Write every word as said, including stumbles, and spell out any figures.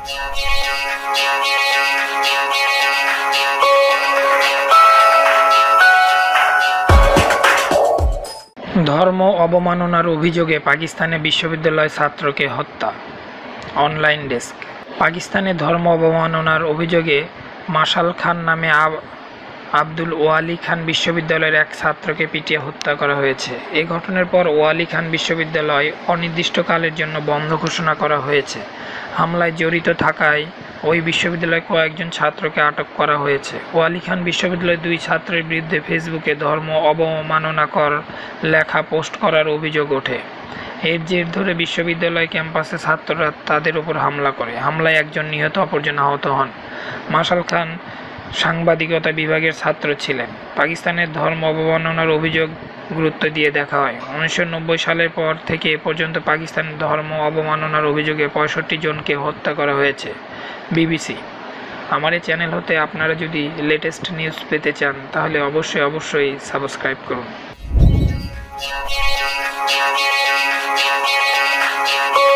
ধর্ম অবমাননার অভিযোগে পাকিস্তানে বিশ্ববিদ্যালয় ছাত্রকে হত্যা। Online desk. পাকিস্তানে ধর্ম অবমাননার অভিযোগে মাশাল খান নামে আব্দুল ওয়ালি খান বিশ্ববিদ্যালয়ের এক ছাত্রকে পিটিয়ে হত্যা করা হয়েছে। এ ঘটনার পর ওয়ালি খান বিশ্ববিদ্যালয় অনির্দিষ্টকালের জন্য বন্ধ ঘোষণা করা হয়েছে। হামলায় জড়িত থাকায় ওই বিশ্ববিদ্যালয়ের কয়েকজন ছাত্রকে আটক করা হয়েছে। ওয়ালি খান বিশ্ববিদ্যালয়ের দুই ছাত্রের বিরুদ্ধে ফেসবুকে ধর্ম অবমাননাকর লেখা পোস্ট করার অভিযোগ ওঠে। এর জের ধরে বিশ্ববিদ্যালয় ক্যাম্পাসে ছাত্ররা তাদের উপর হামলা করে। হামলায় একজন নিহত, অপরজন আহত হন। মাশাল খান সাংবাদিকতা বিভাগের ছাত্র ছিলেন। পাকিস্তানের ধর্ম অবমাননার অভিযোগ গুরুত্ব দিয়ে দেখা হয়। উনিশশো নব্বই সালের পর থেকে এ পর্যন্ত পাকিস্তানের ধর্ম অবমাননার অভিযোগে পঁয়ষট্টি জনকে হত্যা করা হয়েছে। বিবিসি। আমার এই চ্যানেল হতে আপনারা যদি লেটেস্ট নিউজ পেতে চান তাহলে অবশ্যই অবশ্যই সাবস্ক্রাইব করুন।